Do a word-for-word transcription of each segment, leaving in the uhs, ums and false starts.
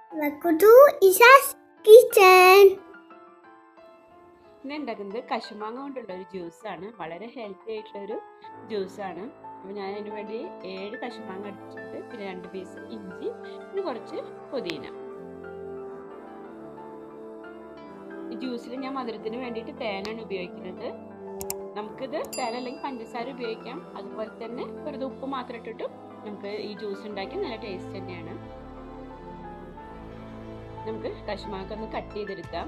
Welcome to Isha's Kitchen. ഇന്ന് ഉണ്ടാക്കുന്നത് കശുമാങ്ങ കൊണ്ടുള്ള ഒരു ജ്യൂസാണ്. വളരെ ഹെൽത്തി ആയിട്ടുള്ളൊരു ജ്യൂസാണ്. അപ്പോൾ ഞാൻ അതിന് വേണ്ടി ഏഴ് കശുമാങ്ങ എടുത്തിട്ടുണ്ട്, പിന്നെ രണ്ട് പീസ് ഇഞ്ചി, പിന്നെ കുറച്ച് പുതിന. ഈ ജ്യൂസിൽ ഞാൻ മധുരത്തിന് വേണ്ടിയിട്ട് തേനാണ് ഉപയോഗിക്കുന്നത്. നമുക്കിത് തേൻ അല്ലെങ്കിൽ പഞ്ചസാര ഉപയോഗിക്കാം. അതുപോലെ തന്നെ വെറുതെ ഉപ്പ് മാത്രം ഇട്ടിട്ട് നമുക്ക് ഈ ജ്യൂസ് ഉണ്ടാക്കി നല്ല ടേസ്റ്റ് തന്നെയാണ്. നമുക്ക് കശുമാങ്ങ ഒന്ന് കട്ട് ചെയ്തെടുക്കാം.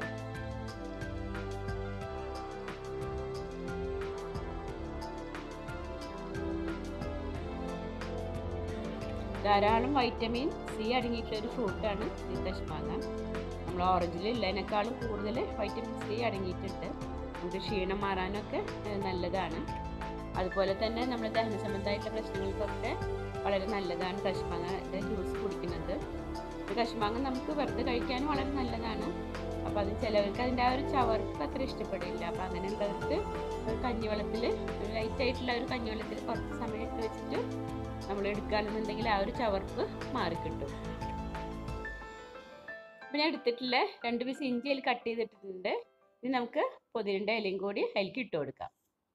ധാരാളം വൈറ്റമിൻ സി അടങ്ങിയിട്ടുള്ള ഒരു ഫ്രൂട്ടാണ് ഈ കശുമാങ്ങ. നമ്മൾ ഓറഞ്ചിൽ ഉള്ളതിനേക്കാളും കൂടുതൽ വൈറ്റമിൻ സി അടങ്ങിയിട്ടുണ്ട്. നമുക്ക് ക്ഷീണം മാറാനൊക്കെ നല്ലതാണ്. അതുപോലെ തന്നെ നമ്മൾ ദഹന സംബന്ധമായിട്ടുള്ള പ്രശ്നങ്ങൾക്കൊക്കെ വളരെ നല്ലതാണ് കശുമാങ്ങ ജ്യൂസ് കുടിക്കുന്നത്. കശുമാങ്ങ നമുക്ക് വെറുതെ കഴിക്കാനും വളരെ നല്ലതാണ്. അപ്പോൾ അത് ചിലവർക്ക് അതിൻ്റെ ആ ഒരു ചവർപ്പ് അത്ര ഇഷ്ടപ്പെടില്ല. അപ്പോൾ അങ്ങനെയുള്ളവർക്ക് കഞ്ഞിവെള്ളത്തിൽ ലൈറ്റായിട്ടുള്ള ഒരു കഞ്ഞിവെള്ളത്തിൽ കുറച്ച് സമയം ഇട്ട് വെച്ചിട്ട് നമ്മൾ എടുക്കുകയാണെന്നുണ്ടെങ്കിൽ ആ ഒരു ചവർപ്പ് മാറിക്കിട്ടും. അപ്പം ഞാൻ എടുത്തിട്ടുള്ള രണ്ട് പീസ് ഇഞ്ചി അതിൽ കട്ട് ചെയ്തിട്ടുണ്ട്. ഇനി നമുക്ക് പുതിനയുടെ ഇലയും കൂടി അതിലേക്ക് ഇട്ട് കൊടുക്കാം.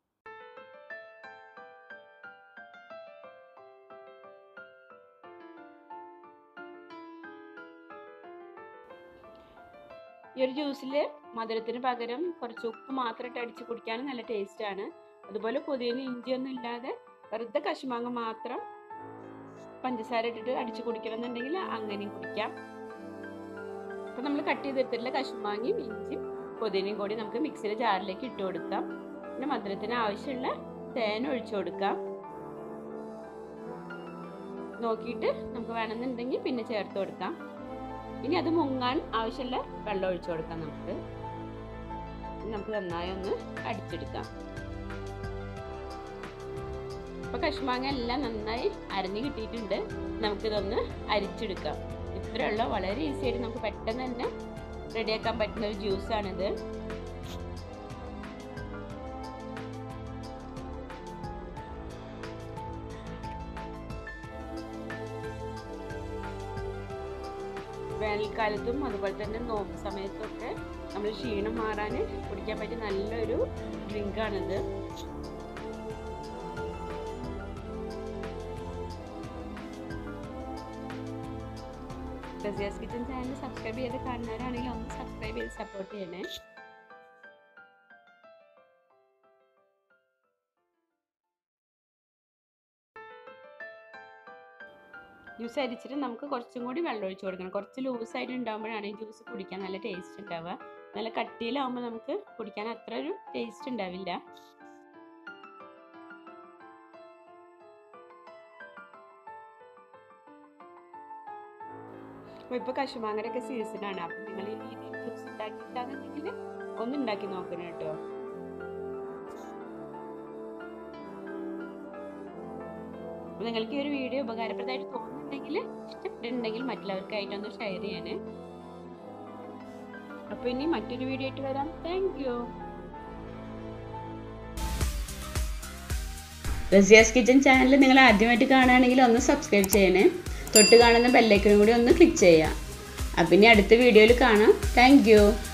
ഈ ഒരു ജ്യൂസിൽ മധുരത്തിന് പകരം കുറച്ച് ഉപ്പ് മാത്രം ഇട്ട് അടിച്ച് കുടിക്കാൻ നല്ല ടേസ്റ്റാണ്. അതുപോലെ പുതിന ഇഞ്ചിയൊന്നും ഇല്ലാതെ വെറുതെ കശുമാങ്ങ മാത്രം പഞ്ചസാര ഇട്ടിട്ട് അടിച്ച് കുടിക്കണം എന്നുണ്ടെങ്കിൽ അങ്ങനെയും കുടിക്കാം. അപ്പം നമ്മൾ കട്ട് ചെയ്തെടുത്തിട്ടുള്ള കശുമാങ്ങയും ഇഞ്ചിയും പുതിനയും കൂടി നമുക്ക് മിക്സിയുടെ ജാറിലേക്ക് ഇട്ട് കൊടുക്കാം. പിന്നെ മധുരത്തിന് ആവശ്യമുള്ള തേൻ ഒഴിച്ചു കൊടുക്കാം. നോക്കിയിട്ട് നമുക്ക് വേണമെന്നുണ്ടെങ്കിൽ പിന്നെ ചേർത്ത് കൊടുക്കാം. ഇനി അത് മുങ്ങാൻ ആവശ്യമുള്ള വെള്ളം ഒഴിച്ചു കൊടുക്കാം. നമുക്ക് നമുക്ക് നന്നായി ഒന്ന് അടിച്ചെടുക്കാം. അപ്പോൾ കശുമാങ്ങ എല്ലാം നന്നായി അരഞ്ഞു കിട്ടിയിട്ടുണ്ട്. നമുക്കിതൊന്ന് അരിച്ചെടുക്കാം. ഇത്രയുള്ള വളരെ ഈസി ആയിട്ട് നമുക്ക് പെട്ടെന്ന് തന്നെ റെഡിയാക്കാൻ പറ്റുന്ന ഒരു ജ്യൂസാണിത്. വേനൽക്കാലത്തും അതുപോലെ തന്നെ നോമ്പ് സമയത്തൊക്കെ നമ്മൾ ക്ഷീണം മാറാൻ കുടിക്കാൻ പറ്റിയ നല്ലൊരു ഡ്രിങ്കാണിത്. റസിയാസ് കിച്ചൻ ചാനൽ സബ്സ്ക്രൈബ് ചെയ്ത് കാണുന്നവരാണെങ്കിൽ ഒന്ന് സബ്സ്ക്രൈബ് ചെയ്ത് സപ്പോർട്ട് ചെയ്യണേ. ജ്യൂസ് അരിച്ചിട്ട് നമുക്ക് കുറച്ചും കൂടി വെള്ളം ഒഴിച്ച് കൊടുക്കണം. കുറച്ച് ലൂസായിട്ട് ഉണ്ടാകുമ്പോഴാണ് ഈ ജ്യൂസ് കുടിക്കാൻ നല്ല ടേസ്റ്റ് ഉണ്ടാവുക. നല്ല കട്ടിയിലാവുമ്പോൾ നമുക്ക് കുടിക്കാൻ അത്ര ഒരു ടേസ്റ്റ് ഉണ്ടാവില്ല. അപ്പോൾ ഇപ്പോൾ കശുമാങ്ങയുടെയൊക്കെ സീസണാണ്. അപ്പം നിങ്ങൾ ഈ രീതിയിൽ ജ്യൂസ് ഉണ്ടാക്കിയിട്ടാണെന്നുണ്ടെങ്കിൽ ഒന്ന് ഉണ്ടാക്കി നോക്കണം കേട്ടോ. അപ്പോൾ നിങ്ങൾക്ക് ഈ ഒരു വീഡിയോ ഉപകാരപ്രദമായിട്ട് തോന്നുന്നുണ്ടെങ്കിൽ ഇഷ്ടപ്പെട്ടിട്ടുണ്ടെങ്കിൽ മറ്റുള്ളവർക്കായിട്ടൊന്ന് ഷെയർ ചെയ്യണേ. അപ്പോൾ ഇനി മറ്റൊരു വീഡിയോ ആയിട്ട് വരാം. Thank you. Raziya's kitchen channel നിങ്ങൾ ആദ്യമായിട്ട് കാണുകയാണെങ്കിൽ ഒന്ന് സബ്സ്ക്രൈബ് ചെയ്യണേ. തൊട്ട് കാണുന്ന ബെല്ലൈക്കനും കൂടി ഒന്ന് ക്ലിക്ക് ചെയ്യാം. അപ്പം ഇനി അടുത്ത വീഡിയോയിൽ കാണാം. Thank U.